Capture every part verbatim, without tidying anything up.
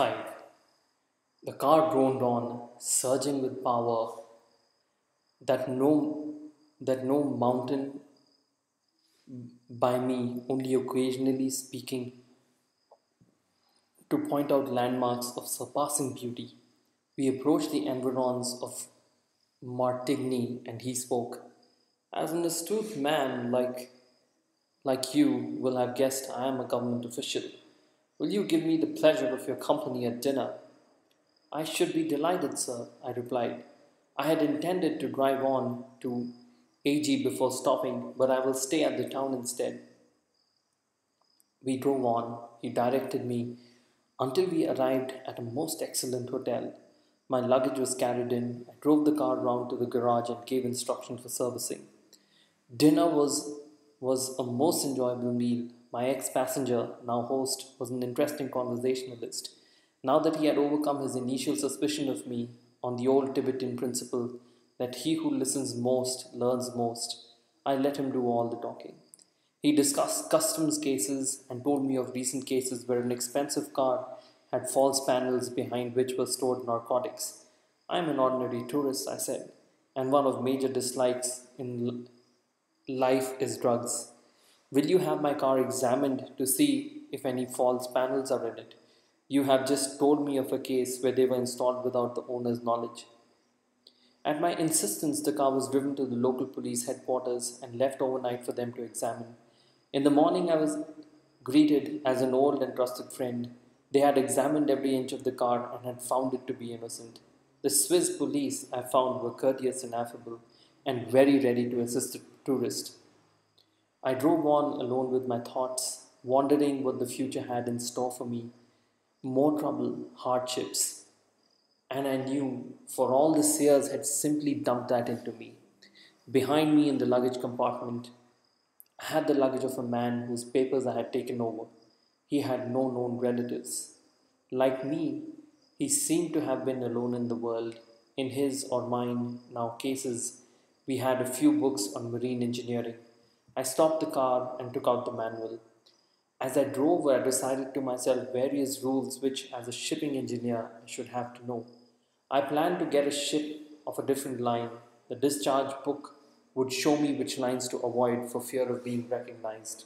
five. The car droned on, surging with power that no that no mountain by me, only occasionally speaking to point out landmarks of surpassing beauty. We approached the environs of Martigny, and he spoke. As an astute man like like you will have guessed, I am a government official. Will you give me the pleasure of your company at dinner? I should be delighted, sir, I replied. I had intended to drive on to A G before stopping, but I will stay at the town instead. We drove on. He directed me until we arrived at a most excellent hotel. My luggage was carried in. I drove the car round to the garage and gave instructions for servicing. Dinner was was a most enjoyable meal. My ex-passenger, now host, was an interesting conversationalist. Now that he had overcome his initial suspicion of me on the old Tibetan principle that he who listens most learns most, I let him do all the talking. He discussed customs cases and told me of recent cases where an expensive car had false panels behind which were stored narcotics. I am an ordinary tourist, I said, and one of major dislikes in life is drugs. Will you have my car examined to see if any false panels are in it? You have just told me of a case where they were installed without the owner's knowledge. At my insistence, the car was driven to the local police headquarters and left overnight for them to examine. In the morning, I was greeted as an old and trusted friend. They had examined every inch of the car and had found it to be innocent. The Swiss police, I found, were courteous and affable and very ready to assist the tourist. I drove on alone with my thoughts, wondering what the future had in store for me. More trouble, hardships, and I knew, for all the Sears had simply dumped that into me. Behind me in the luggage compartment, I had the luggage of a man whose papers I had taken over. He had no known relatives. Like me, he seemed to have been alone in the world. In his or mine now cases, we had a few books on marine engineering. I stopped the car and took out the manual. As I drove, I recited to myself various rules which, as a shipping engineer, I should have to know. I planned to get a ship of a different line. The discharge book would show me which lines to avoid for fear of being recognized.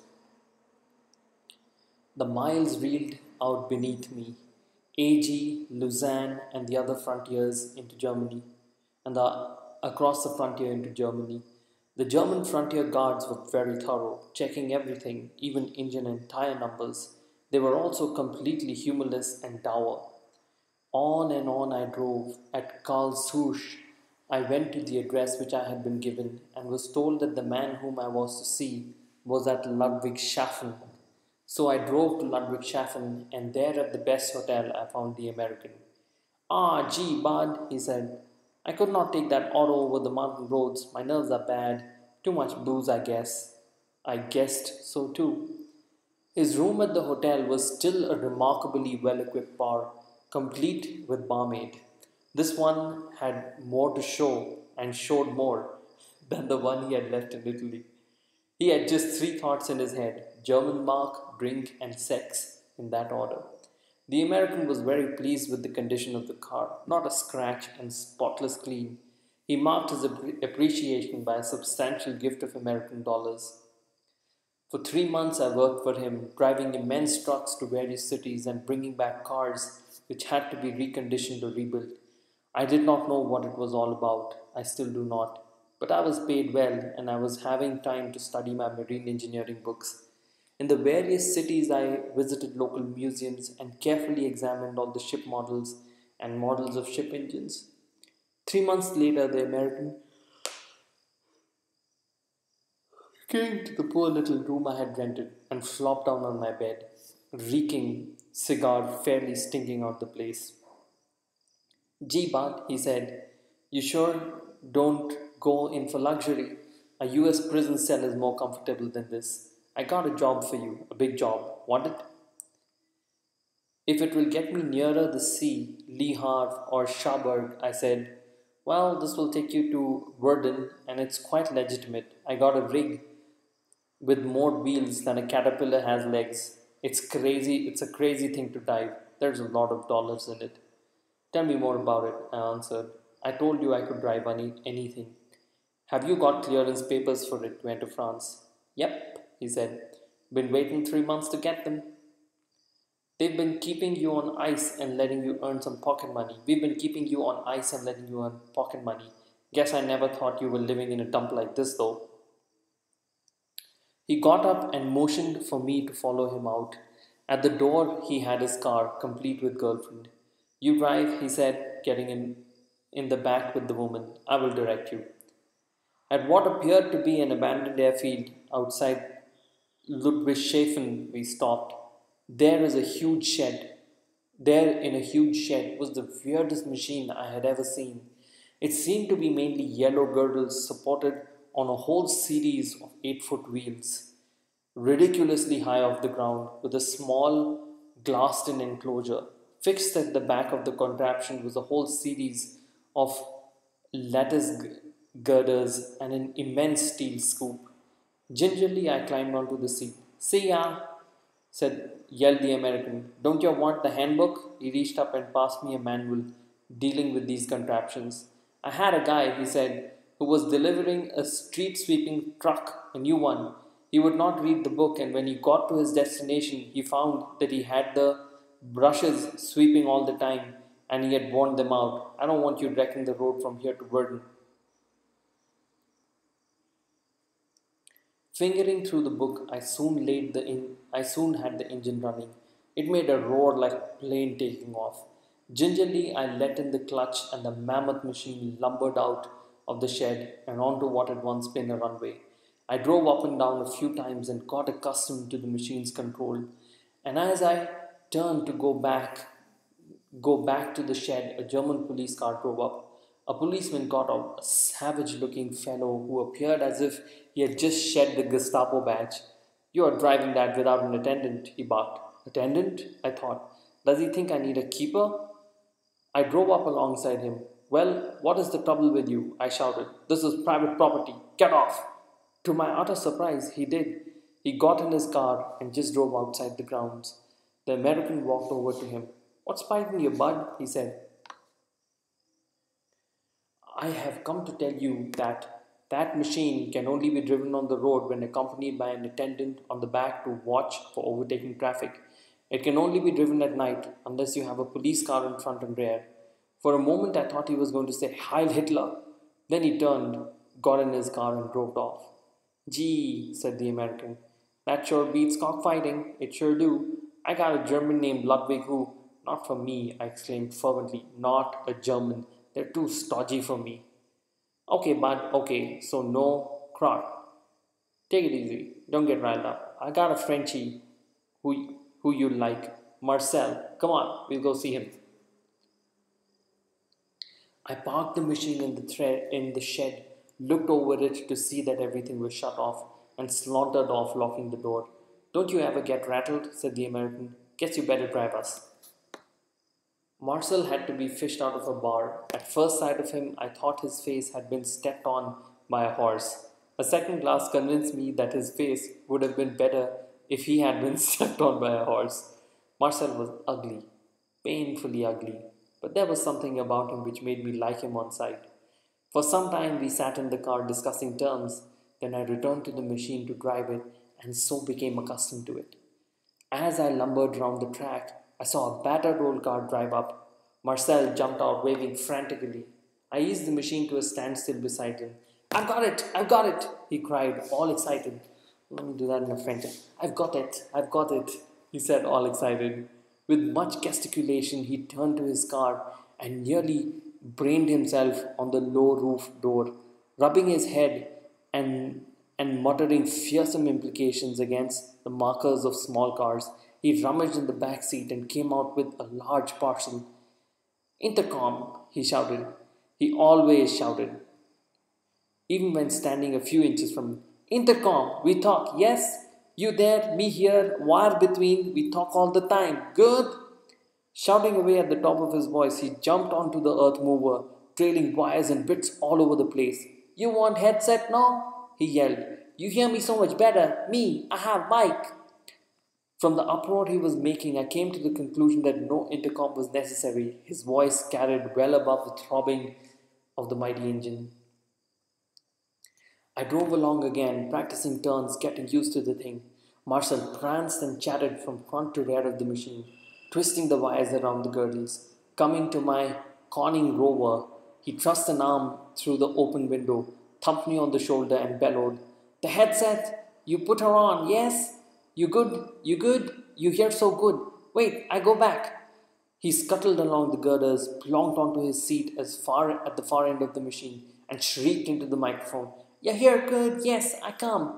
The miles reeled out beneath me, A G, Lausanne, and the other frontiers into Germany, and the, across the frontier into Germany. The German frontier guards were very thorough, checking everything, even engine and tire numbers. They were also completely humorless and dour. On and on I drove. At Karlsruhe, I went to the address which I had been given and was told that the man whom I was to see was at Ludwigshafen. So I drove to Ludwigshafen, and there at the best hotel I found the American. Ah, gee, Bud, he said. I could not take that auto over the mountain roads. My nerves are bad. Too much booze, I guess. I guessed so too. His room at the hotel was still a remarkably well equipped bar, complete with barmaid. This one had more to show and showed more than the one he had left in Italy. He had just three thoughts in his head: German mark, drink, and sex, in that order. The American was very pleased with the condition of the car, not a scratch and spotless clean. He marked his appreciation by a substantial gift of American dollars. For three months I worked for him, driving immense trucks to various cities and bringing back cars which had to be reconditioned or rebuilt. I did not know what it was all about. I still do not. But I was paid well, and I was having time to study my marine engineering books. In the various cities, I visited local museums and carefully examined all the ship models and models of ship engines. Three months later, the American came to the poor little room I had rented and flopped down on my bed, reeking cigar fairly stinking out the place. Gee, Bud, he said, you sure don't go in for luxury? A U S prison cell is more comfortable than this. I got a job for you, a big job. Want it? If it will get me nearer the sea, Le Havre or Cherbourg, I said. Well, this will take you to Verdun, and it's quite legitimate. I got a rig with more wheels than a caterpillar has legs. It's crazy, it's a crazy thing to dive. There's a lot of dollars in it. Tell me more about it, I answered. I told you I could drive any, anything. Have you got clearance papers for it to enter France? Yep, he said. Been waiting three months to get them. They've been keeping you on ice and letting you earn some pocket money. We've been keeping you on ice and letting you earn pocket money. Guess I never thought you were living in a dump like this, though. He got up and motioned for me to follow him out. At the door, he had his car, complete with girlfriend. You drive, he said, getting in, in the back with the woman. I will direct you. At what appeared to be an abandoned airfield outside Ludwigshafen, we stopped. There is a huge shed. There, in a huge shed, was the weirdest machine I had ever seen. It seemed to be mainly yellow girdles supported on a whole series of eight foot wheels, ridiculously high off the ground, with a small glassed in enclosure. Fixed at the back of the contraption was a whole series of lattice girders and an immense steel scoop. Gingerly, I climbed onto the seat. See ya, said, yelled the American. Don't you want the handbook? He reached up and passed me a manual dealing with these contraptions. I had a guy, he said, who was delivering a street sweeping truck, a new one. He would not read the book, and when he got to his destination, he found that he had the brushes sweeping all the time, and he had worn them out. I don't want you wrecking the road from here to Verdun. Fingering through the book, I soon laid the in, I soon had the engine running. It made a roar like a plane taking off. Gingerly, I let in the clutch, and the mammoth machine lumbered out of the shed and onto what had once been a runway. I drove up and down a few times and got accustomed to the machine's control. And as I turned to go back, go back to the shed, a German police car drove up. A policeman got out, a savage-looking fellow who appeared as if he had just shed the Gestapo badge. You are driving that without an attendant, he barked. Attendant? I thought. Does he think I need a keeper? I drove up alongside him. Well, what is the trouble with you? I shouted. This is private property. Get off! To my utter surprise, he did. He got in his car and just drove outside the grounds. The American walked over to him. What's biting you, bud? He said. I have come to tell you that that machine can only be driven on the road when accompanied by an attendant on the back to watch for overtaking traffic. It can only be driven at night unless you have a police car in front and rear. For a moment I thought he was going to say Heil Hitler. Then he turned, got in his car and drove off. Gee, said the American, that sure beats cockfighting. It sure do. I got a German named Ludwig who, not for me, I exclaimed fervently, not a German. They're too stodgy for me. Okay, bud, okay, so no crowd. Take it easy. Don't get riled up. I got a Frenchie who, who you like. Marcel. Come on, we'll go see him. I parked the machine in the thread in the shed, looked over it to see that everything was shut off, and sauntered off, locking the door. Don't you ever get rattled? Said the American. Guess you better drive us. Marcel had to be fished out of a bar. At first sight of him, I thought his face had been stepped on by a horse. A second glance convinced me that his face would have been better if he had been stepped on by a horse. Marcel was ugly, painfully ugly, but there was something about him which made me like him on sight. For some time we sat in the car discussing terms, then I returned to the machine to drive it and so became accustomed to it. As I lumbered round the track, I saw a battered old car drive up. Marcel jumped out, waving frantically. I eased the machine to a standstill beside him. I've got it! I've got it! He cried, all excited. Let me do that in a French. I've got it! I've got it! He said, all excited. With much gesticulation, he turned to his car and nearly brained himself on the low roof door, rubbing his head and, and muttering fearsome implications against the markers of small cars. He rummaged in the back seat and came out with a large parcel. Intercom, he shouted. He always shouted, even when standing a few inches from me. Intercom, we talk, yes? You there, me here, wire between, we talk all the time. Good? Shouting away at the top of his voice, he jumped onto the earth mover, trailing wires and bits all over the place. You want headset now? He yelled. You hear me so much better. Me, I have mic. From the uproar he was making, I came to the conclusion that no intercom was necessary. His voice carried well above the throbbing of the mighty engine. I drove along again, practicing turns, getting used to the thing. Marcel pranced and chatted from front to rear of the machine, twisting the wires around the girdles. Coming to my conning rover, he thrust an arm through the open window, thumped me on the shoulder, and bellowed, "The headset! You put her on, yes? You good? You good? You hear so good. Wait, I go back." He scuttled along the girders, plonked onto his seat as far at the far end of the machine, and shrieked into the microphone, "You hear good? Yes, I come."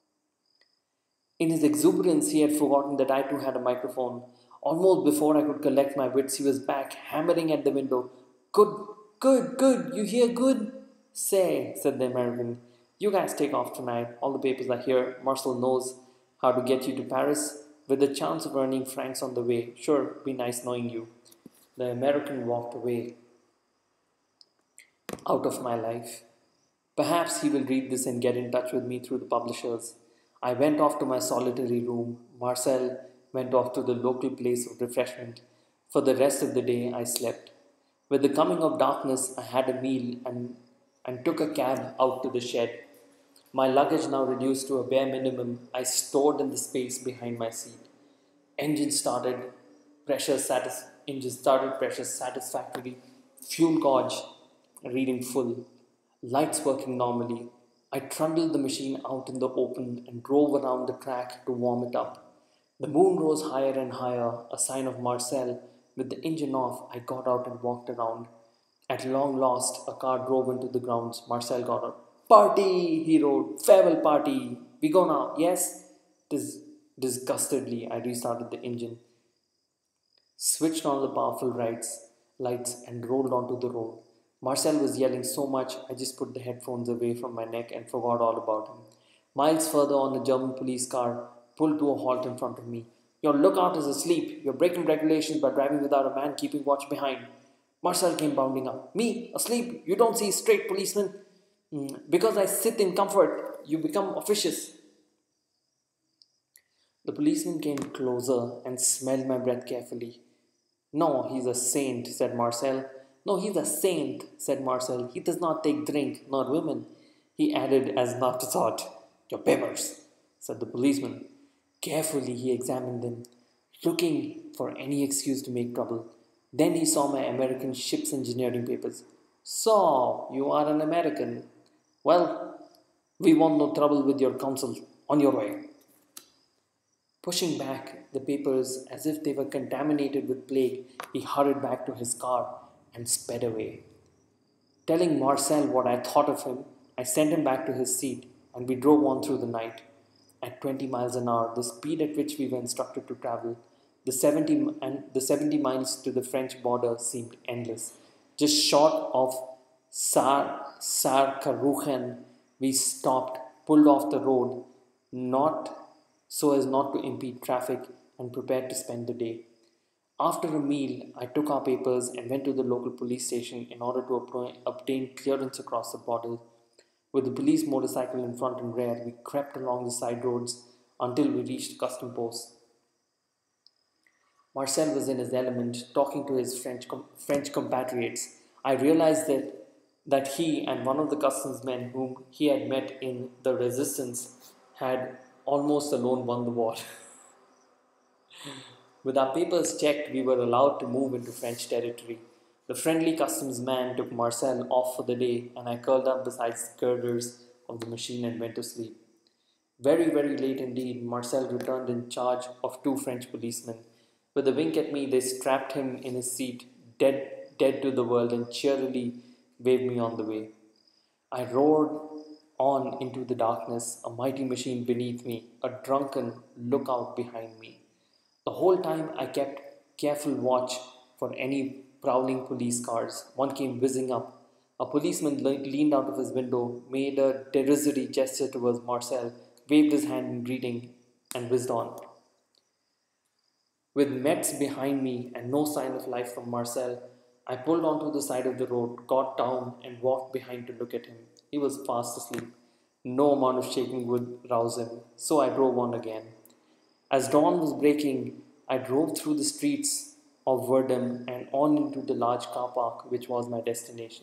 In his exuberance, he had forgotten that I too had a microphone. Almost before I could collect my wits, he was back, hammering at the window. "Good, good, good, you hear good?" "Say," said the American, "you guys take off tonight. All the papers are here. Marcel knows how to get you to Paris, with the chance of earning francs on the way. Sure, be nice knowing you." The American walked away, out of my life. Perhaps he will read this and get in touch with me through the publishers. I went off to my solitary room. Marcel went off to the local place of refreshment. For the rest of the day, I slept. With the coming of darkness, I had a meal and, and took a cab out to the shed. My luggage now reduced to a bare minimum, I stored in the space behind my seat. Engine started, pressure satis- engine started, pressure satisfactory, fuel gauge reading full, lights working normally. I trundled the machine out in the open and drove around the track to warm it up. The moon rose higher and higher, a sign of Marcel. With the engine off, I got out and walked around. At long last, a car drove into the grounds. Marcel got out. "Party!" he roared. "Farewell party! We go now, yes?" Dis- disgustedly, I restarted the engine, switched on the powerful lights, lights, and rolled onto the road. Marcel was yelling so much, I just put the headphones away from my neck and forgot all about him. Miles further on, a German police car pulled to a halt in front of me. "Your lookout is asleep. You're breaking regulations by driving without a man keeping watch behind." Marcel came bounding up. "Me? Asleep? You don't see straight, policeman." "Mm, because I sit in comfort, you become officious." The policeman came closer and smelled my breath carefully. "No, he's a saint," said Marcel. "No, he's a saint," said Marcel. "He does not take drink, nor women." He added as an afterthought, "Your papers," said the policeman. Carefully he examined them, looking for any excuse to make trouble. Then he saw my American ship's engineering papers. "So, you are an American. Well, we want no trouble with your counsel. On your way." Pushing back the papers as if they were contaminated with plague, he hurried back to his car and sped away. Telling Marcel what I thought of him, I sent him back to his seat and we drove on through the night. At twenty miles an hour, the speed at which we were instructed to travel, the seventy, and the seventy miles to the French border seemed endless. Just short of Sar Sarkaruchen, we stopped, pulled off the road, not so as not to impede traffic, and prepared to spend the day. After a meal, I took our papers and went to the local police station in order to obtain clearance across the border. With the police motorcycle in front and rear, we crept along the side roads until we reached custom posts. Marcel was in his element, talking to his French, com- French compatriots. I realized that, that he and one of the customs men whom he had met in the resistance had almost alone won the war. With our papers checked, we were allowed to move into French territory. The friendly customs man took Marcel off for the day, and I curled up beside the girders of the machine and went to sleep. Very, very late indeed, Marcel returned in charge of two French policemen. With a wink at me, they strapped him in his seat, dead, dead to the world, and cheerily waved me on the way. I roared on into the darkness, a mighty machine beneath me, a drunken lookout behind me. The whole time I kept careful watch for any prowling police cars. One came whizzing up. A policeman le- leaned out of his window, made a derisory gesture towards Marcel, waved his hand in greeting, and whizzed on. With Metz behind me and no sign of life from Marcel, I pulled onto the side of the road, got down, and walked behind to look at him. He was fast asleep. No amount of shaking would rouse him, so I drove on again. As dawn was breaking, I drove through the streets of Verdun and on into the large car park which was my destination.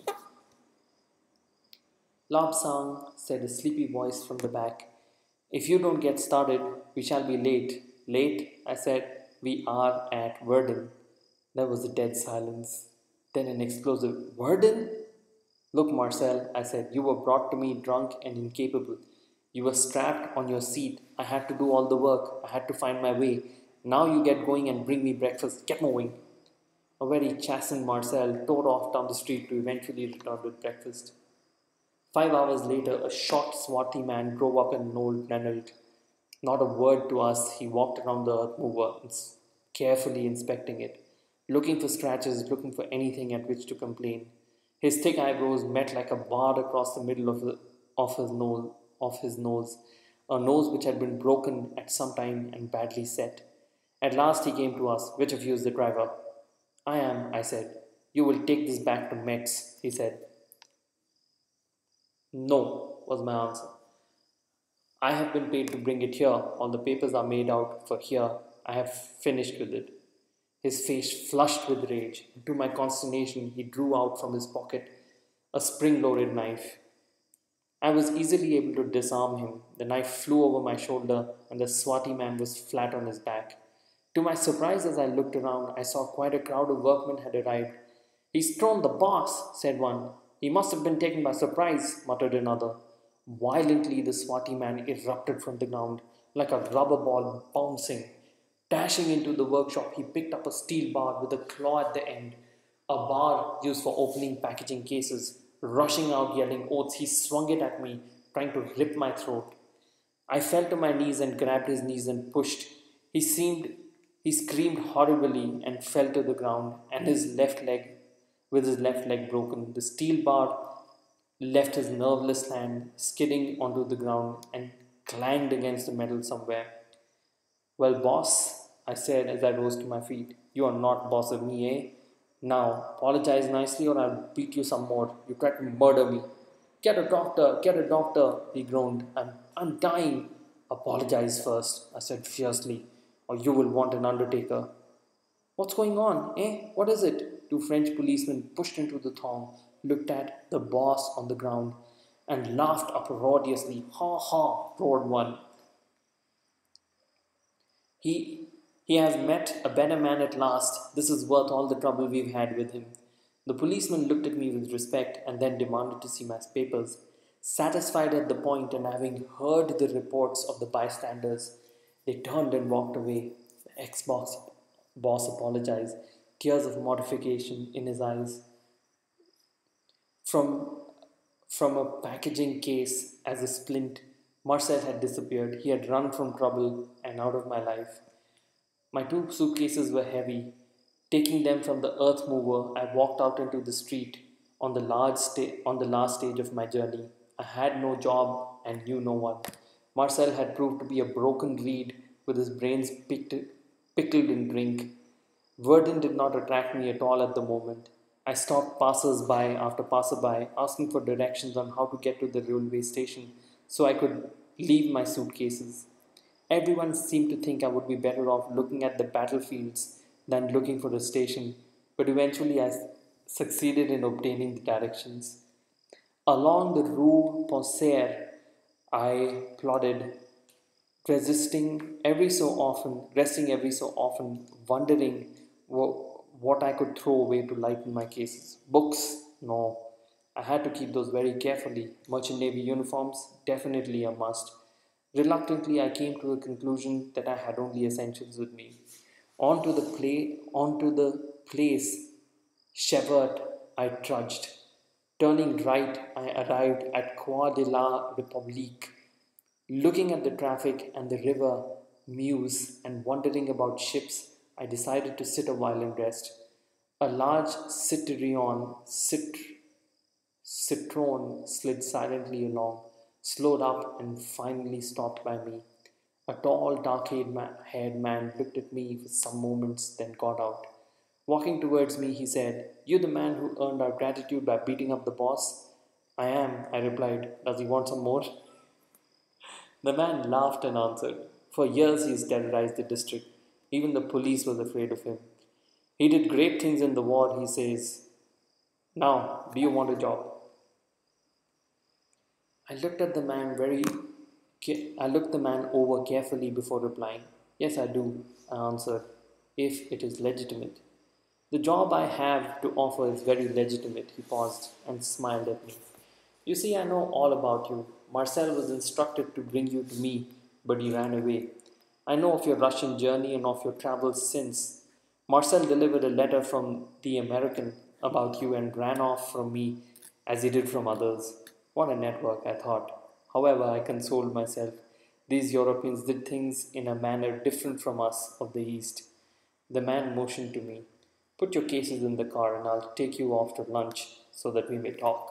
Lobsang, said a sleepy voice from the back. If you don't get started, we shall be late. Late? I said. We are at Verdun. There was a dead silence. Then an explosive Verdun? Look, Marcel, I said, you were brought to me drunk and incapable. You were strapped on your seat. I had to do all the work. I had to find my way. Now you get going and bring me breakfast. Get moving. A very chastened Marcel tore off down the street to eventually return with breakfast. Five hours later, a short, swarthy man drove up in an old Renault. Not a word to us, he walked around the earth mover, carefully inspecting it, looking for scratches, looking for anything at which to complain. His thick eyebrows met like a bar across the middle of, the, of, his nose, of his nose, a nose which had been broken at some time and badly set. At last he came to us. Which of you is the driver? I am, I said. You will take this back to Metz, he said. No, was my answer. I have been paid to bring it here. All the papers are made out for here. I have finished with it. His face flushed with rage. To my consternation, he drew out from his pocket a spring-loaded knife. I was easily able to disarm him. The knife flew over my shoulder, and the swarthy man was flat on his back. To my surprise, as I looked around, I saw quite a crowd of workmen had arrived. He's thrown the boss, said one. He must have been taken by surprise, muttered another. Violently, the swarthy man erupted from the ground, like a rubber ball bouncing. Dashing into the workshop, he picked up a steel bar with a claw at the end, a bar used for opening packaging cases. Rushing out, yelling oaths, he swung it at me, trying to rip my throat. I fell to my knees and grabbed his knees and pushed. He seemed, he screamed horribly and fell to the ground, and his left leg, with his left leg broken, the steel bar left his nerveless hand skidding onto the ground and clanged against the metal somewhere. Well, boss, I said as I rose to my feet, you are not boss of me, eh? Now, apologize nicely or I'll beat you some more. You tried to murder me. Get a doctor, get a doctor, he groaned. I'm, I'm dying. Apologize first, I said fiercely, or you will want an undertaker. What's going on, eh? What is it? Two French policemen pushed into the throng, looked at the boss on the ground, and laughed uproariously. Ha ha, roared one. He, he has met a better man at last. This is worth all the trouble we've had with him. The policeman looked at me with respect and then demanded to see my papers. Satisfied at the point and having heard the reports of the bystanders, they turned and walked away. The ex-boss boss apologized, tears of mortification in his eyes. From, from a packaging case as a splint, Marcel had disappeared. He had run from trouble and out of my life. My two suitcases were heavy. Taking them from the earth mover, I walked out into the street on the, large sta- on the last stage of my journey. I had no job and knew no one. Marcel had proved to be a broken reed with his brains picked, pickled in drink. Verdun did not attract me at all at the moment. I stopped passers-by after passerby, asking for directions on how to get to the railway station so I could leave my suitcases. Everyone seemed to think I would be better off looking at the battlefields than looking for a station, but eventually I succeeded in obtaining the directions. Along the Rue Ponceau, I plodded, resisting every so often, resting every so often, wondering what I could throw away to lighten my cases. Books? No. I had to keep those very carefully. Merchant Navy uniforms? Definitely a must. Reluctantly, I came to the conclusion that I had only essentials with me. On to the play, on to the place, Chevert, I trudged. Turning right, I arrived at Croix de la République. Looking at the traffic and the river Meuse and wondering about ships, I decided to sit a while and rest. A large Citroën, Cit- Citroën slid silently along, slowed up, and finally stopped by me. A tall, dark-haired man looked at me for some moments, then got out. Walking towards me, he said, "You the man who earned our gratitude by beating up the boss?" "I am," I replied. "Does he want some more?" The man laughed and answered, For years, he's terrorized the district. Even the police was afraid of him. He did great things in the war, he says. Now, do you want a job? I looked at the man very I looked the man over carefully before replying. Yes, I do, I answered, if it is legitimate. The job I have to offer is very legitimate, he paused and smiled at me. You see, I know all about you. Marcel was instructed to bring you to me, but he ran away. I know of your Russian journey and of your travels since. Marcel delivered a letter from the American about you and ran off from me as he did from others. What a network, I thought. However, I consoled myself. These Europeans did things in a manner different from us of the East. The man motioned to me. Put your cases in the car and I'll take you off to lunch so that we may talk.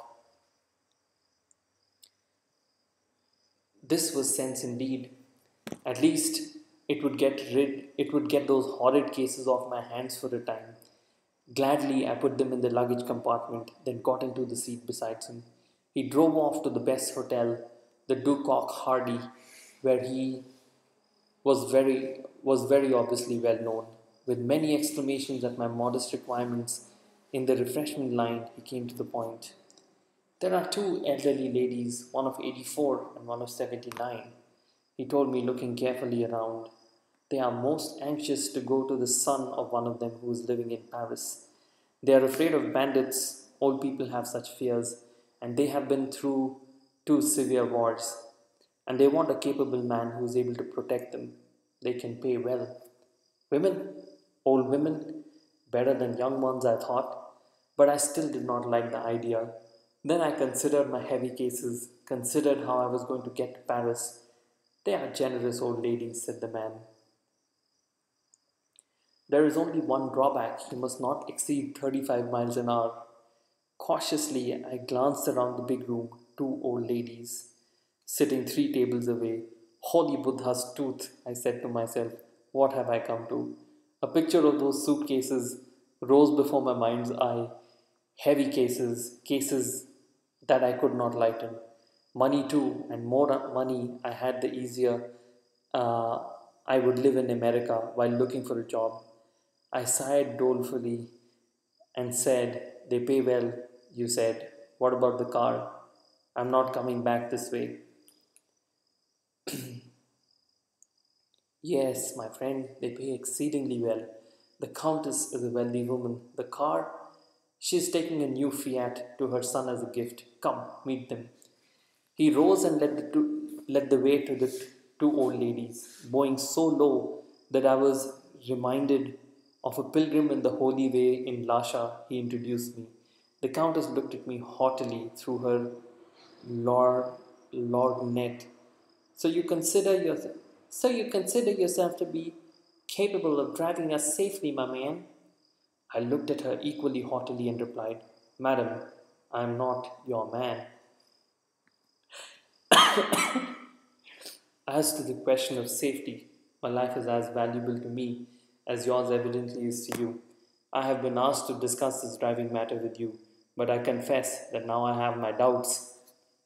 This was sense indeed. At least it would get rid it would get those horrid cases off my hands for a time. Gladly I put them in the luggage compartment, then got into the seat beside him. He drove off to the best hotel, the Ducock Hardy, where he was very was very obviously well known. With many exclamations at my modest requirements in the refreshment line, he came to the point. There are two elderly ladies, one of eighty-four and one of seventy-nine, he told me, looking carefully around. They are most anxious to go to the son of one of them who is living in Paris. They are afraid of bandits. Old people have such fears, and they have been through two severe wars. And they want a capable man who is able to protect them. They can pay well. Women, old women, better than young ones, I thought, but I still did not like the idea. Then I considered my heavy cases, considered how I was going to get to Paris. They are generous old ladies, said the man. There is only one drawback. You must not exceed thirty-five miles an hour. Cautiously, I glanced around the big room. Two old ladies, sitting three tables away. Holy Buddha's tooth, I said to myself, what have I come to? A picture of those suitcases rose before my mind's eye. Heavy cases, cases that I could not lighten. Money too, and more money I had, the easier uh, I would live in America while looking for a job. I sighed dolefully and said, they pay well, you said. What about the car? I'm not coming back this way. Yes, my friend, they pay exceedingly well. The Countess is a wealthy woman. The car? She is taking a new Fiat to her son as a gift. Come, meet them. He rose and led the, two, led the way to the t- two old ladies, bowing so low that I was reminded of a pilgrim in the Holy Way in Lasha. He introduced me. The Countess looked at me haughtily through her lor- lorgnette. So you consider yourself, so you consider yourself to be capable of driving us safely, my man? I looked at her equally haughtily and replied, Madam, I am not your man. As to the question of safety, my life is as valuable to me as yours evidently is to you. I have been asked to discuss this driving matter with you, but I confess that now I have my doubts.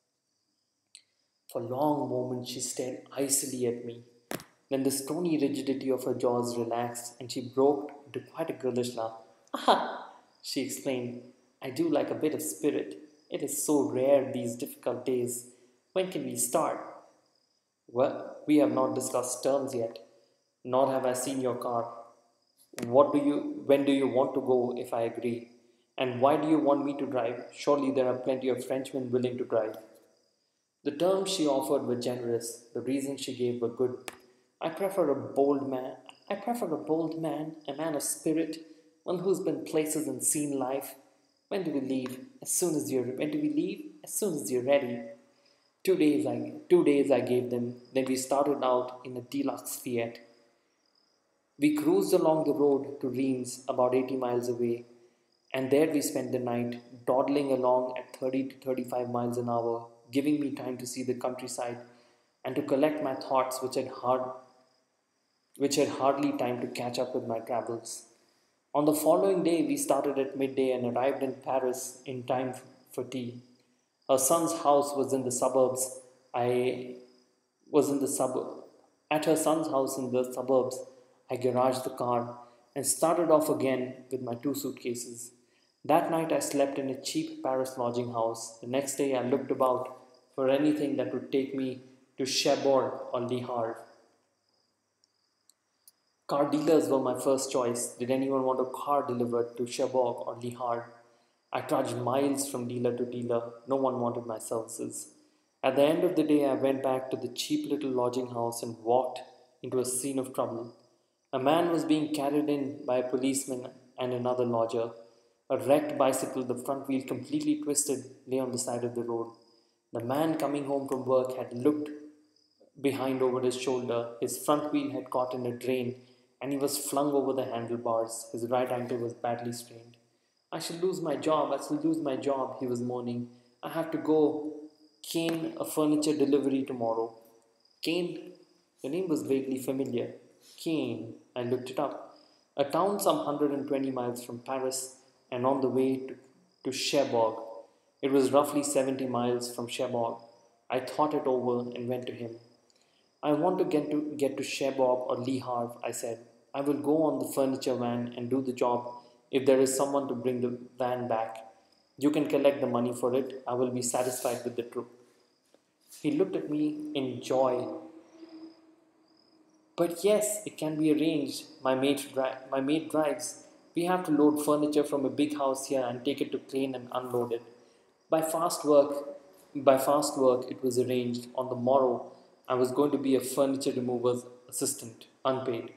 For long moments she stared icily at me. Then the stony rigidity of her jaws relaxed and she broke into quite a girlish laugh. Ah, she exclaimed, I do like a bit of spirit. It is so rare these difficult days. When can we start? Well, we have not discussed terms yet, nor have I seen your car. What do you when do you want to go if I agree? And why do you want me to drive? Surely there are plenty of Frenchmen willing to drive. The terms she offered were generous, the reasons she gave were good. I prefer a bold man I prefer a bold man, a man of spirit, one who's been places and seen life. When do we leave? As soon as you're when do we leave? As soon as you're ready. Two days I two days I gave them, then we started out in a deluxe Fiat. We cruised along the road to Reims, about eighty miles away, and there we spent the night, dawdling along at thirty to thirty-five miles an hour, giving me time to see the countryside and to collect my thoughts, which had, hard, which had hardly time to catch up with my travels. On the following day, we started at midday and arrived in Paris in time for tea. Her son's house was in the suburbs. I was in the suburb. At her son's house in the suburbs, I garaged the car and started off again with my two suitcases. That night I slept in a cheap Paris lodging house. The next day I looked about for anything that would take me to Cherbourg or Le Havre. Car dealers were my first choice. Did anyone want a car delivered to Cherbourg or Le Havre? I trudged miles from dealer to dealer. No one wanted my services. At the end of the day, I went back to the cheap little lodging house and walked into a scene of trouble. A man was being carried in by a policeman and another lodger. A wrecked bicycle, the front wheel completely twisted, lay on the side of the road. The man coming home from work had looked behind over his shoulder. His front wheel had caught in a drain and he was flung over the handlebars. His right ankle was badly sprained. I shall lose my job, I shall lose my job, he was moaning. I have to go Kane a furniture delivery tomorrow. Kane? The name was vaguely familiar. Kane. I looked it up. A town some one hundred twenty miles from Paris and on the way to, to Cherbourg. It was roughly seventy miles from Cherbourg. I thought it over and went to him. I want to get to get to Cherbourg or Le Havre, I said. I will go on the furniture van and do the job if there is someone to bring the van back. You can collect the money for it. I will be satisfied with the trip. He looked at me in joy. But yes, it can be arranged. My mate, dri- my mate drives. We have to load furniture from a big house here and take it to Crane and unload it. By fast work, by fast work, it was arranged. On the morrow, I was going to be a furniture remover's assistant, unpaid.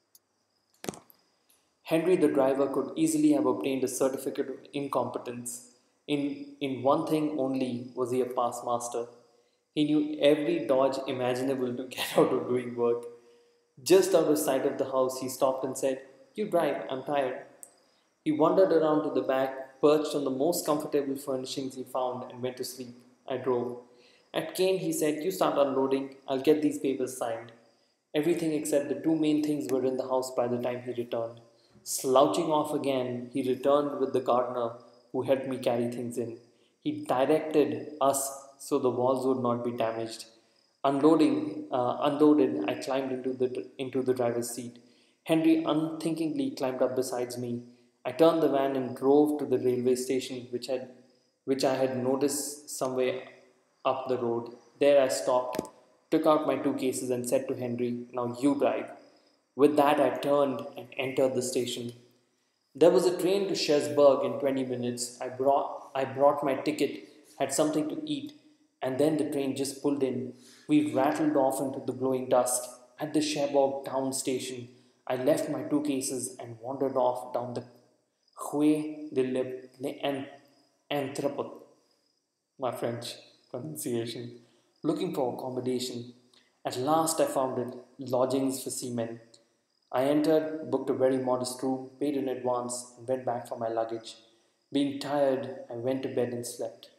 Henry the driver could easily have obtained a certificate of incompetence. In, in one thing only was he a past master. He knew every dodge imaginable to get out of doing work. Just out of sight of the house, he stopped and said, "You drive, I'm tired." He wandered around to the back, perched on the most comfortable furnishings he found, and went to sleep. I drove. At Kane, he said, "You start unloading, I'll get these papers signed." Everything except the two main things were in the house by the time he returned. Slouching off again, he returned with the gardener who helped me carry things in. He directed us so the walls would not be damaged. Unloading, uh, unloaded, I climbed into the into the driver's seat. Henry unthinkingly climbed up beside me. I turned the van and drove to the railway station, which had, which I had noticed somewhere up the road. There I stopped, took out my two cases, and said to Henry, "Now you drive." With that, I turned and entered the station. There was a train to Cherbourg in twenty minutes. I brought, I brought my ticket, had something to eat, and then the train just pulled in. We rattled off into the glowing dusk. At the Cherbourg town station, I left my two cases and wandered off down the Rue de l'Entrepôt, my French pronunciation, looking for accommodation. At last I found it, lodgings for seamen. I entered, booked a very modest room, paid in advance, and went back for my luggage. Being tired, I went to bed and slept.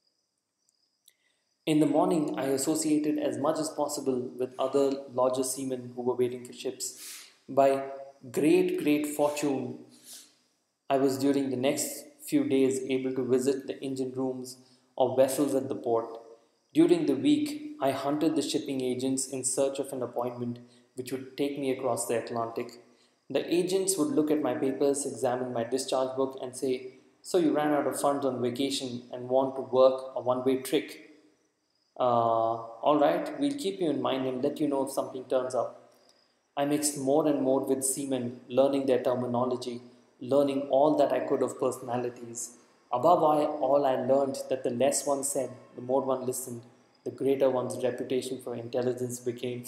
In the morning, I associated as much as possible with other lodger seamen who were waiting for ships. By great, great fortune, I was during the next few days able to visit the engine rooms of vessels at the port. During the week, I hunted the shipping agents in search of an appointment which would take me across the Atlantic. The agents would look at my papers, examine my discharge book, and say, "So you ran out of funds on vacation and want to work a one way trick? Uh, all right, we'll keep you in mind and let you know if something turns up." I mixed more and more with seamen, learning their terminology, learning all that I could of personalities. Above all, I learned that the less one said, the more one listened, the greater one's reputation for intelligence became.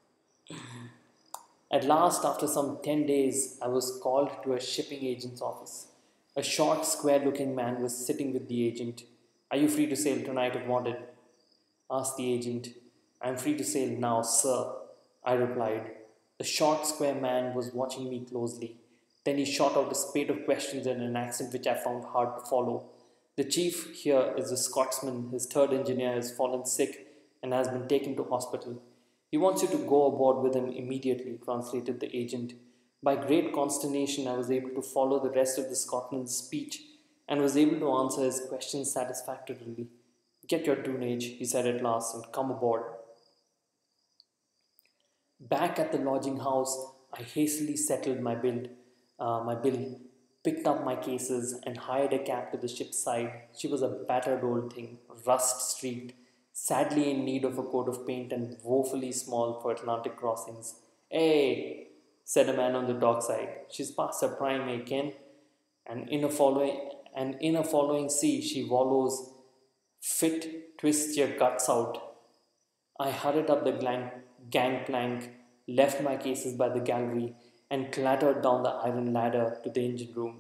At last, after some ten days, I was called to a shipping agent's office. A short, square looking man was sitting with the agent. "Are you free to sail tonight if wanted?" asked the agent. "I am free to sail now, sir," I replied. The short, square man was watching me closely. Then he shot out a spate of questions in an accent which I found hard to follow. "The chief here is a Scotsman. His third engineer has fallen sick and has been taken to hospital. He wants you to go aboard with him immediately," translated the agent. By great consternation, I was able to follow the rest of the Scotsman's speech and was able to answer his questions satisfactorily. "Get your tonnage," he said at last, "and come aboard." Back at the lodging house, I hastily settled my bill, uh, my bill, picked up my cases, and hired a cab to the ship's side. She was a battered old thing, rust-streaked, sadly in need of a coat of paint, and woefully small for Atlantic crossings. "Hey," said a man on the dockside, "she's past her prime, eh, Ken? And in a following, and in a following sea, she wallows. Fit, twist your guts out." I hurried up the glang- gangplank, left my cases by the gallery, and clattered down the iron ladder to the engine room,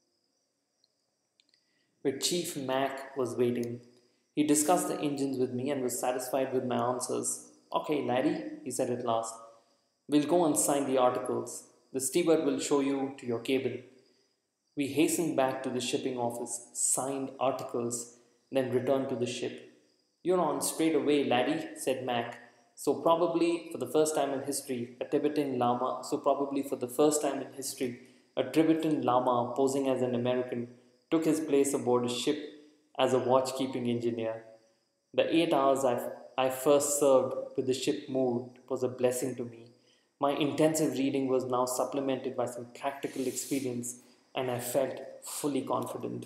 where Chief Mac was waiting. He discussed the engines with me and was satisfied with my answers. "Okay, laddie," he said at last, "we'll go and sign the articles. The steward will show you to your cabin." We hastened back to the shipping office, signed articles, then returned to the ship. "You're on straight away, laddie," said Mac. So probably for the first time in history, a Tibetan Lama, so probably for the first time in history, a Tibetan Lama posing as an American took his place aboard a ship as a watchkeeping engineer. The eight hours I, I first served with the ship moved was a blessing to me. My intensive reading was now supplemented by some practical experience, and I felt fully confident.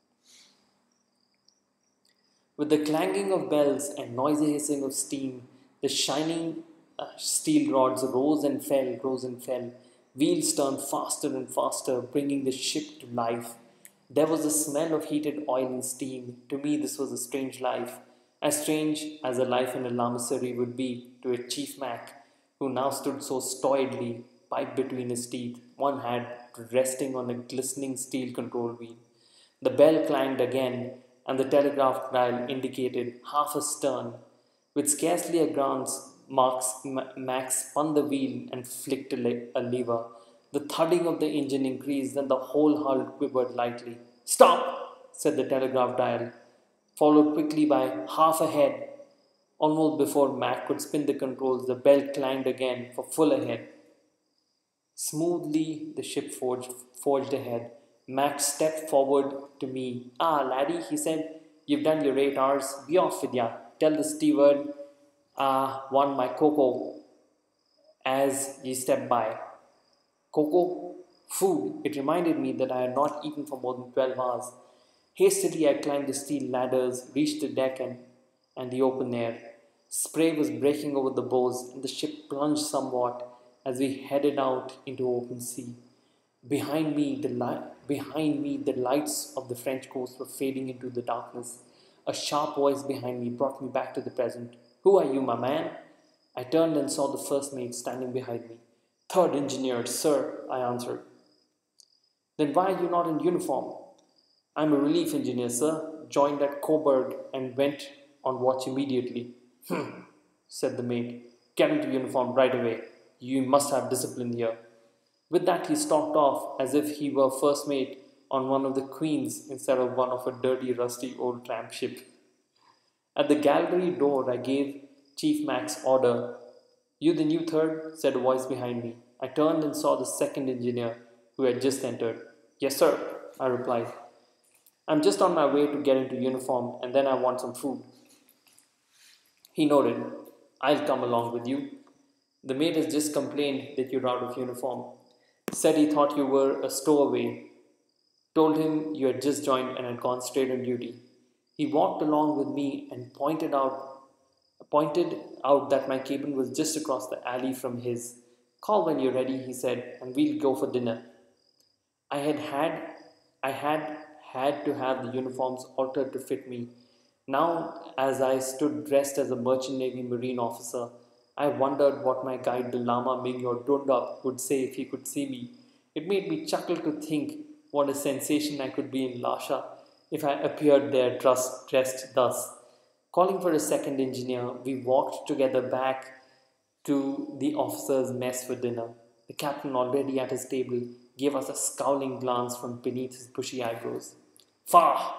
With the clanging of bells and noisy hissing of steam, the shining uh, steel rods rose and fell, rose and fell. Wheels turned faster and faster, bringing the ship to life. There was a smell of heated oil and steam. To me, this was a strange life, as strange as a life in a lamasery would be to a Chief Mac, who now stood so stolidly, pipe between his teeth, one hand resting on a glistening steel control wheel. The bell clanged again, and the telegraph dial indicated half a stern. With scarcely a glance, Mark's, Max spun the wheel and flicked a, le- a lever. The thudding of the engine increased, and the whole hull quivered lightly. "Stop!" said the telegraph dial, followed quickly by "half ahead." Almost before Mac could spin the controls, the bell clanged again for "full ahead." Smoothly the ship forged, forged ahead. Max stepped forward to me. "Ah, laddie," he said, "you've done your eight hours. Be off with ya. Tell the steward I want my cocoa as ye step by." Cocoa? Food. It reminded me that I had not eaten for more than twelve hours. Hastily, I climbed the steel ladders, reached the deck and, and the open air. Spray was breaking over the bows, and the ship plunged somewhat as we headed out into open sea. Behind me, the li- behind me, the lights of the French coast were fading into the darkness. A sharp voice behind me brought me back to the present. "Who are you, my man?" I turned and saw the first mate standing behind me. "Third engineer, sir," I answered. "Then why are you not in uniform?" "I'm a relief engineer, sir. Joined at Coburg and went on watch immediately." "Hm," said the mate. "Get into uniform right away. You must have discipline here." With that, he stalked off as if he were first mate on one of the queens instead of one of a dirty, rusty old tramp ship. At the gallery door, I gave Chief Mac's order. "You the new third?" said a voice behind me. I turned and saw the second engineer, who had just entered. "Yes, sir," I replied. "I'm just on my way to get into uniform, and then I want some food." He nodded. "I'll come along with you. The mate has just complained that you're out of uniform. Said he thought you were a stowaway. Told him you had just joined and had gone straight on duty." He walked along with me and pointed out pointed out that my cabin was just across the alley from his. "Call when you're ready," he said, "and we'll go for dinner." I had had I had had to have the uniforms altered to fit me. Now, as I stood dressed as a merchant navy marine officer, I wondered what my guide, the Lama Mingyor Dundup, would say if he could see me. It made me chuckle to think what a sensation I could be in Lasha if I appeared there dressed, dressed thus. Calling for a second engineer, we walked together back to the officers' mess for dinner. The captain, already at his table, gave us a scowling glance from beneath his bushy eyebrows. "Fah!"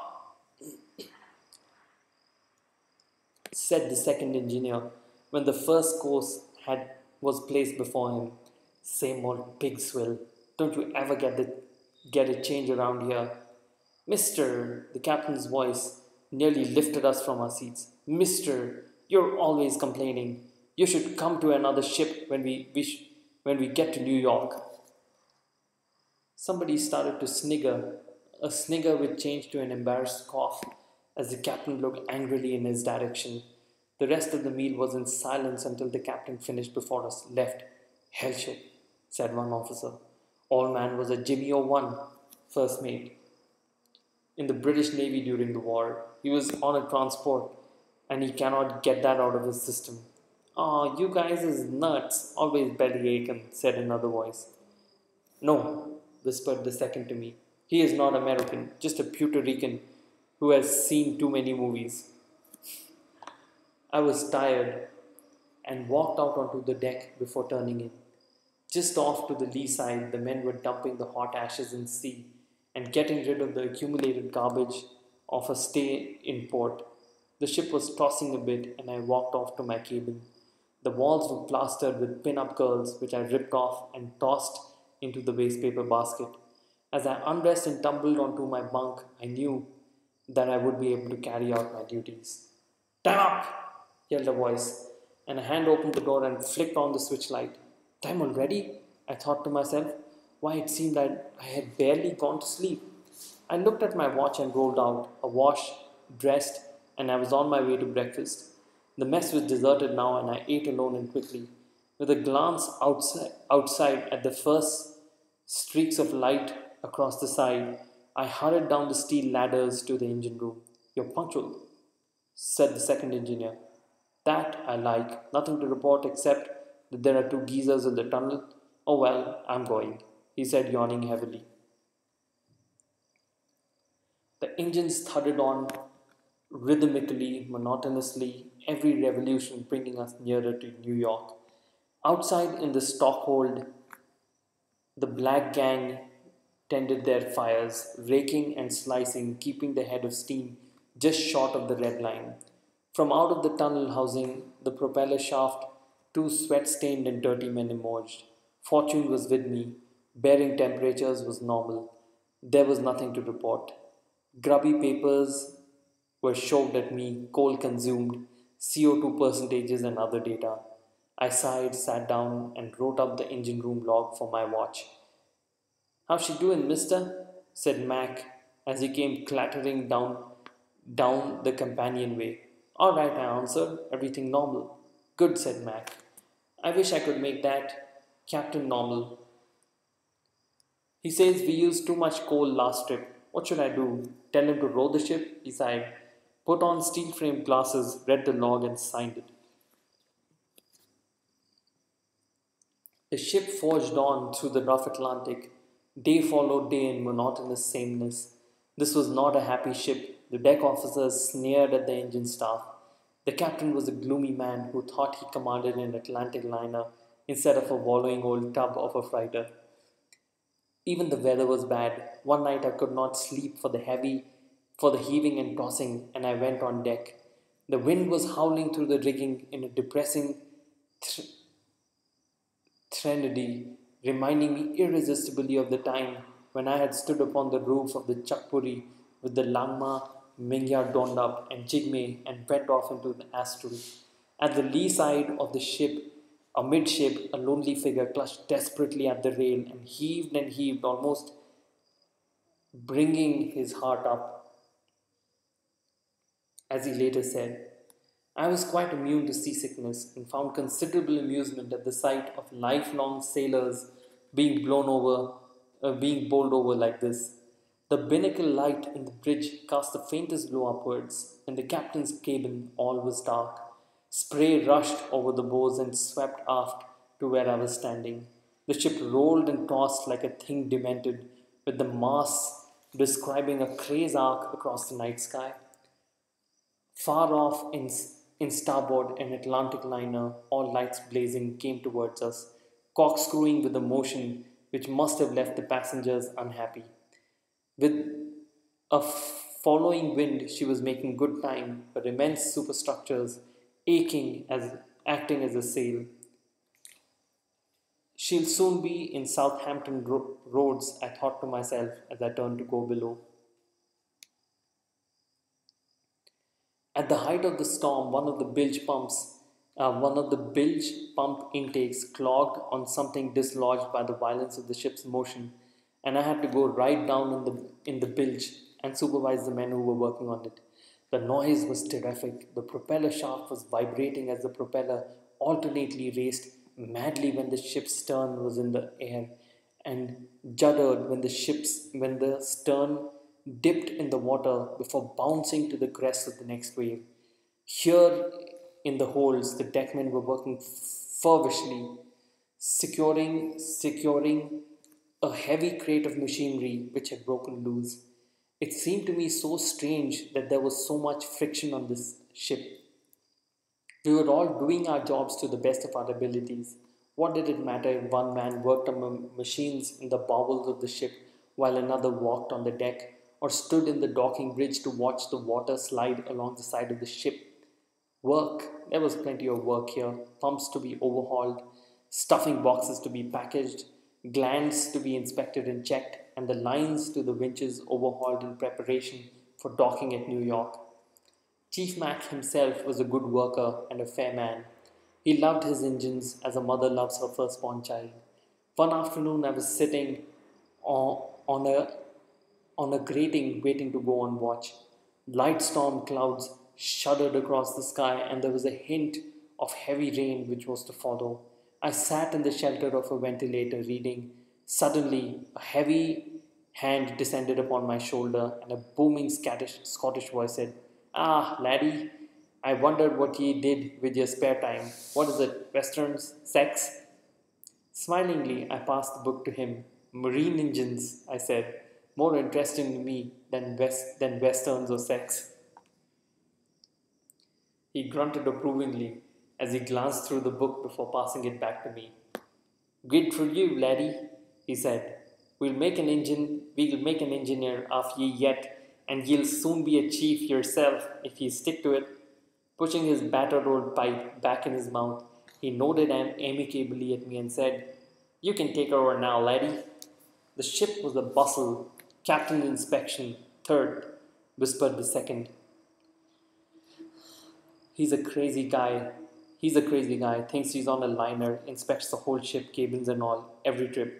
said the second engineer when the first course had was placed before him. "Same old pig swill. Don't you ever get the get a change around here?" "Mister," the captain's voice nearly lifted us from our seats. "Mister, you're always complaining. You should come to another ship when we, we sh- when we get to New York. Somebody started to snigger, a snigger which changed to an embarrassed cough as the captain looked angrily in his direction. The rest of the meal was in silence until the captain finished before us left. Hell ship, said one officer. All man was a Jimmy O one, first mate, in the British Navy during the war. He was on a transport and he cannot get that out of his system. Oh, you guys is nuts, always belly aching, said another voice. No, whispered the second to me. He is not American, just a Puerto Rican who has seen too many movies. I was tired and walked out onto the deck before turning in. Just off to the lee side, the men were dumping the hot ashes in sea and getting rid of the accumulated garbage of a stay in port. The ship was tossing a bit, and I walked off to my cabin. The walls were plastered with pin-up girls, which I ripped off and tossed into the wastepaper basket. As I undressed and tumbled onto my bunk, I knew that I would be able to carry out my duties. Time up! Yelled a voice, and a hand opened the door and flicked on the switch light. Time already? I thought to myself. Why, it seemed that I had barely gone to sleep. I looked at my watch and rolled out, a wash, dressed, and I was on my way to breakfast. The mess was deserted now, and I ate alone and quickly. With a glance outside, outside at the first streaks of light across the side, I hurried down the steel ladders to the engine room. You're punctual, said the second engineer. That I like. Nothing to report except that there are two geezers in the tunnel. Oh well, I'm going, he said, yawning heavily. The engines thudded on rhythmically, monotonously, every revolution bringing us nearer to New York. Outside in the stockhold, the black gang tended their fires, raking and slicing, keeping the head of steam just short of the red line. From out of the tunnel housing, the propeller shaft, two sweat-stained and dirty men emerged. Fortune was with me. Bearing temperatures was normal. There was nothing to report. Grubby papers were shoved at me, coal consumed, C O two percentages and other data. I sighed, sat down, and wrote up the engine room log for my watch. How's she doing, mister? Said Mac as he came clattering down down the companionway. All right, I answered. Everything normal. Good, said Mac. I wish I could make that Captain Normal. He says we used too much coal last trip. What should I do? Tell him to row the ship? He sighed. Put on steel framed glasses, read the log, and signed it. The ship forged on through the rough Atlantic. Day followed day in monotonous sameness. This was not a happy ship. The deck officers sneered at the engine staff. The captain was a gloomy man who thought he commanded an Atlantic liner instead of a wallowing old tub of a freighter. Even the weather was bad. One night I could not sleep for the heavy, for the heaving and tossing, and I went on deck. The wind was howling through the rigging in a depressing th- threnody, reminding me irresistibly of the time when I had stood upon the roof of the Chakpuri with the Langma, Mingya donned up, and Jigme, and went off into the astral. At the lee side of the ship, amidship, a lonely figure clutched desperately at the rail and heaved and heaved, almost bringing his heart up. As he later said, I was quite immune to seasickness and found considerable amusement at the sight of lifelong sailors being blown over, uh, being bowled over like this. The binnacle light in the bridge cast the faintest glow upwards. In the captain's cabin, all was dark. Spray rushed over the bows and swept aft to where I was standing. The ship rolled and tossed like a thing demented, with the masts describing a crazy arc across the night sky. Far off in, in starboard, an Atlantic liner, all lights blazing, came towards us, corkscrewing with a motion which must have left the passengers unhappy. With a following wind, she was making good time, her immense superstructures aching as acting as a sail. She'll soon be in Southampton ro- roads, I thought to myself as I turned to go below. At the height of the storm, one of the bilge pumps Uh, one of the bilge pump intakes clogged on something dislodged by the violence of the ship's motion, and I had to go right down in the in the bilge and supervise the men who were working on it. The noise was terrific. The propeller shaft was vibrating as the propeller alternately raced madly when the ship's stern was in the air, and juddered when the ship's when the stern dipped in the water before bouncing to the crest of the next wave. Here in the holds, the deckmen were working feverishly, securing securing a heavy crate of machinery which had broken loose. It seemed to me so strange that there was so much friction on this ship. We were all doing our jobs to the best of our abilities. What did it matter if one man worked on the machines in the bowels of the ship while another walked on the deck or stood in the docking bridge to watch the water slide along the side of the ship? Work. There was plenty of work here. Pumps to be overhauled, stuffing boxes to be packaged, glands to be inspected and checked, and the lines to the winches overhauled in preparation for docking at New York. Chief Mac himself was a good worker and a fair man. He loved his engines as a mother loves her firstborn child. One afternoon, I was sitting on, on a on a grating waiting to go on watch. Light storm clouds shuddered across the sky, and there was a hint of heavy rain which was to follow. I sat in the shelter of a ventilator reading. Suddenly, a heavy hand descended upon my shoulder, and a booming Scottish, Scottish voice said, "Ah, laddie, I wondered what ye did with your spare time. What is it, westerns, sex?" Smilingly, I passed the book to him. "Marine engines," I said, "more interesting to me than, west, than westerns or sex." He grunted approvingly as he glanced through the book before passing it back to me. "Good for you, laddie," he said. We'll make an engine, we'll make an engineer of ye yet, and ye'll soon be a chief yourself if ye stick to it." Pushing his battered old pipe back in his mouth, he nodded amicably at me and said, "You can take over now, laddie." The ship was a bustle. "Captain inspection, third," whispered the second. He's a crazy guy. He's a crazy guy. Thinks he's on a liner, inspects the whole ship, cabins and all, every trip.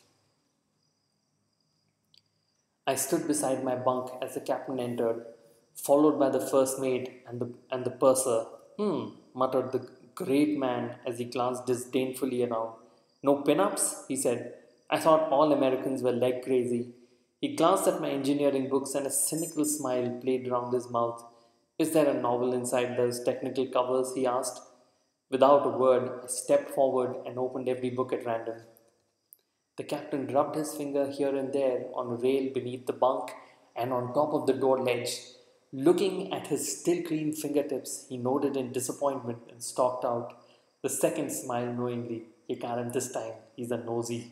I stood beside my bunk as the captain entered, followed by the first mate and the, and the purser. "Hmm," muttered the great man as he glanced disdainfully around. "No pin-ups?" he said. "I thought all Americans were leg crazy." He glanced at my engineering books and a cynical smile played round his mouth. "Is there a novel inside those technical covers?" he asked. Without a word, I stepped forward and opened every book at random. The captain rubbed his finger here and there on a rail beneath the bunk and on top of the door ledge. Looking at his still clean fingertips, he nodded in disappointment and stalked out. The second smiled knowingly. "You got him this time. He's a nosy."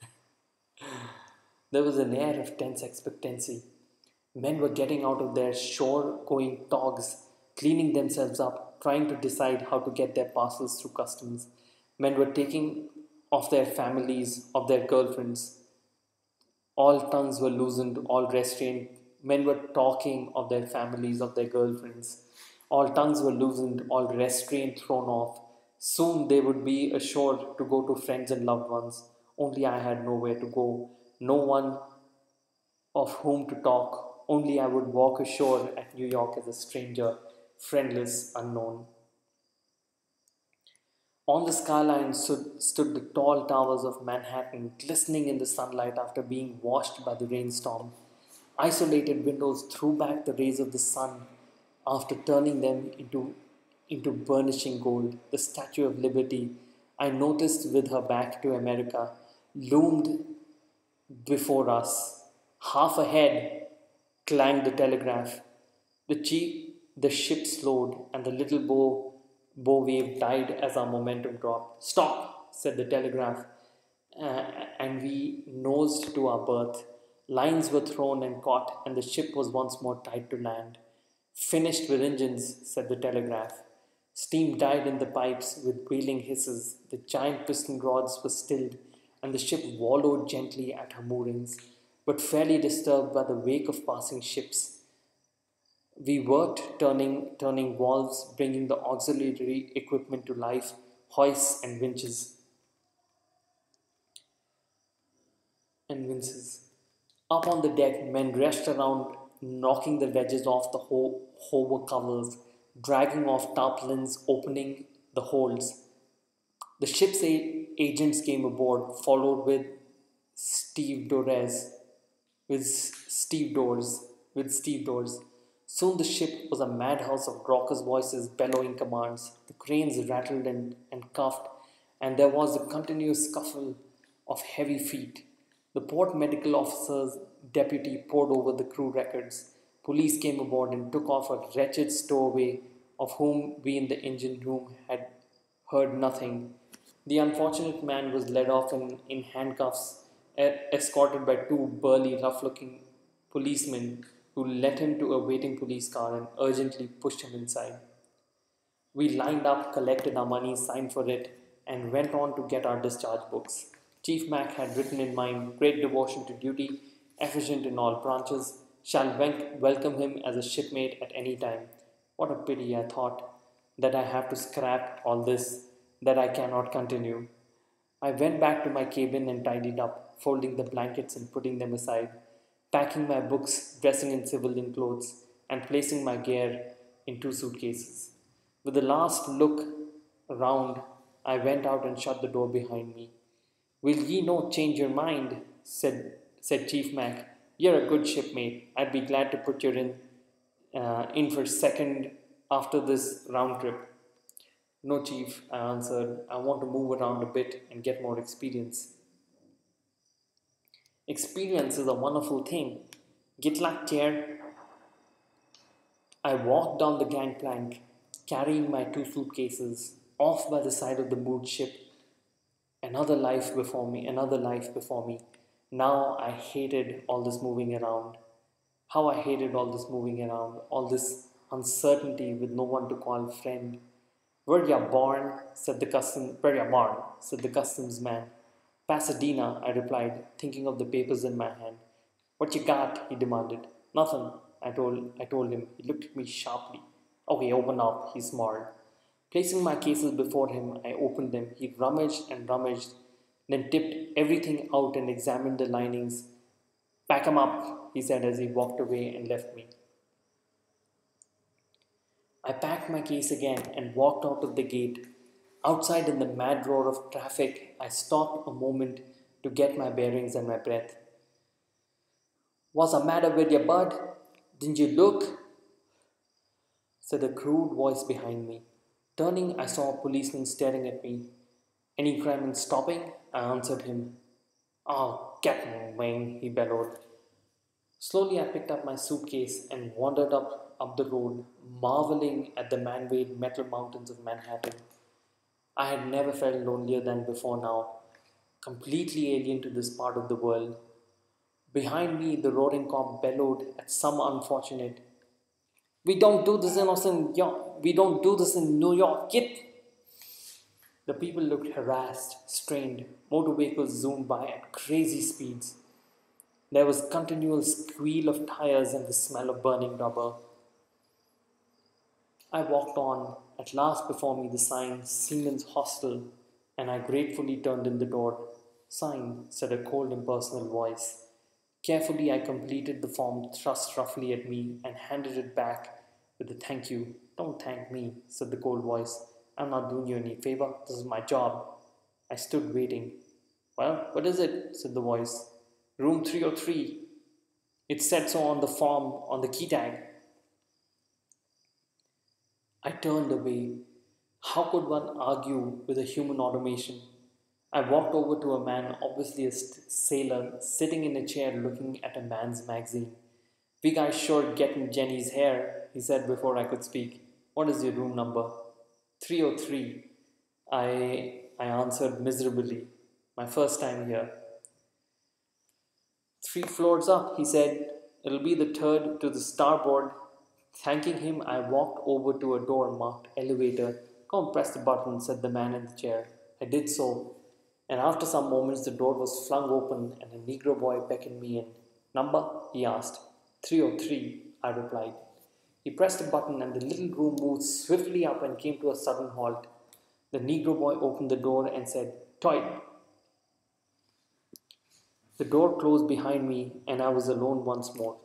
There was an air of tense expectancy. Men were getting out of their shore going togs, cleaning themselves up, trying to decide how to get their parcels through customs. Men were taking of their families, of their girlfriends. All tongues were loosened, all restraint. Men were talking of their families, of their girlfriends. All tongues were loosened, all restraint thrown off. Soon they would be ashore to go to friends and loved ones. Only I had nowhere to go, no one of whom to talk. Only I would walk ashore at New York as a stranger, friendless, unknown. On the skyline stood, stood the tall towers of Manhattan, glistening in the sunlight after being washed by the rainstorm. Isolated windows threw back the rays of the sun after turning them into, into burnishing gold. The Statue of Liberty, I noticed with her back to America, loomed before us. Half ahead clanged the telegraph. The, chief, the ship slowed, and the little bow, bow wave died as our momentum dropped. "Stop!" said the telegraph, uh, and we nosed to our berth. Lines were thrown and caught, and the ship was once more tied to land. "Finished with engines," said the telegraph. Steam died in the pipes with wailing hisses. The giant piston rods were stilled, and the ship wallowed gently at her moorings, but fairly disturbed by the wake of passing ships. We worked turning, turning valves, bringing the auxiliary equipment to life, hoists and winches and winches. Up on the deck, men rushed around, knocking the wedges off the ho- hover covers, dragging off tarpaulins, opening the holds. The ship's a- agents came aboard, followed with Steve Dores, with Steve Doors, with Steve Doors. Soon the ship was a madhouse of raucous voices bellowing commands. The cranes rattled and, and cuffed, and there was a continuous scuffle of heavy feet. The port medical officer's deputy pored over the crew records. Police came aboard and took off a wretched stowaway of whom we in the engine room had heard nothing. The unfortunate man was led off in, in handcuffs, e- escorted by two burly, rough looking policemen who led him to a waiting police car and urgently pushed him inside. We lined up, collected our money, signed for it, and went on to get our discharge books. Chief Mac had written in mine, great devotion to duty, efficient in all branches, shall welcome him as a shipmate at any time. What a pity, I thought, that I have to scrap all this, that I cannot continue. I went back to my cabin and tidied up, folding the blankets and putting them aside, packing my books, dressing in civilian clothes, and placing my gear in two suitcases. With a last look around, I went out and shut the door behind me. Will ye no change your mind? said, said Chief Mac. You're a good shipmate. I'd be glad to put you in, uh, in for second after this round trip. No, Chief, I answered. I want to move around a bit and get more experience. Experience is a wonderful thing. Get luck, chair. I walked down the gangplank, carrying my two suitcases, off by the side of the moored ship. Another life before me, another life before me. Now I hated all this moving around. How I hated all this moving around, all this uncertainty with no one to call friend. Where ya born? said the custom. Where ya born? said the customs man. Pasadena, I replied, thinking of the papers in my hand. What you got? He demanded. Nothing, I told, I told him. He looked at me sharply. Okay, open up, he smiled. Placing my cases before him, I opened them. He rummaged and rummaged, then tipped everything out and examined the linings. Pack 'em up, he said as he walked away and left me. I packed my case again and walked out of the gate. Outside in the mad roar of traffic, I stopped a moment to get my bearings and my breath. What's the matter with you, bud? Didn't you look? Said a crude voice behind me. Turning, I saw a policeman staring at me. Any crime in stopping? I answered him. Oh, Captain Wayne, he bellowed. Slowly, I picked up my suitcase and wandered up, up the road, marveling at the man made metal mountains of Manhattan. I had never felt lonelier than before now, completely alien to this part of the world. Behind me, the roaring cop bellowed at some unfortunate. We don't do this in Austin, York. We don't do this in New York, kid. The people looked harassed, strained. Motor vehicles zoomed by at crazy speeds. There was continual squeal of tires and the smell of burning rubber. I walked on. At last before me the sign, Seamen's Hostel, and I gratefully turned in the door. Sign, said a cold, impersonal voice. Carefully I completed the form thrust roughly at me and handed it back with a thank you. Don't thank me, said the cold voice. I'm not doing you any favor. This is my job. I stood waiting. Well, what is it? Said the voice. Room three oh three. It said so on the form, on the key tag. I turned away. How could one argue with a human automation? I walked over to a man, obviously a sailor, sitting in a chair looking at a man's magazine. Big guy sure getting Jenny's hair, he said before I could speak. What is your room number? three oh three. I, I answered miserably. My first time here. Three floors up, he said. It'll be the third to the starboard. Thanking him, I walked over to a door marked elevator. Go and press the button, said the man in the chair. I did so, and after some moments the door was flung open and a Negro boy beckoned me in. Number? He asked. three oh three, I replied. He pressed a button and the little room moved swiftly up and came to a sudden halt. The Negro boy opened the door and said, "Toit." The door closed behind me and I was alone once more.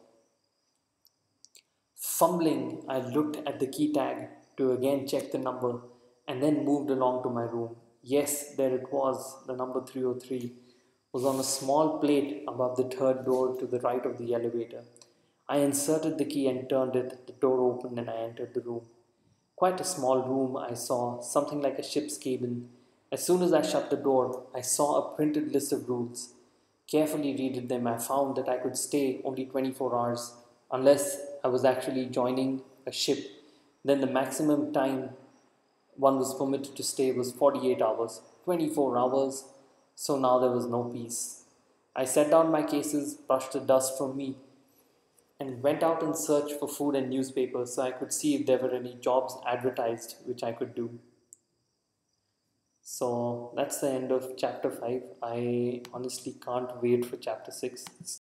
Fumbling, I looked at the key tag to again check the number and then moved along to my room. Yes, there it was. The number three oh three was on a small plate above the third door to the right of the elevator. I inserted the key and turned it. The door opened and I entered the room. Quite a small room, I saw, something like a ship's cabin. As soon as I shut the door, I saw a printed list of rules. Carefully reading them, I found that I could stay only twenty-four hours unless I was actually joining a ship. Then the maximum time one was permitted to stay was forty-eight hours. twenty-four hours, so now there was no peace. I set down my cases, brushed the dust from me, and went out in search for food and newspapers so I could see if there were any jobs advertised which I could do. So that's the end of chapter five. I honestly can't wait for chapter six. It's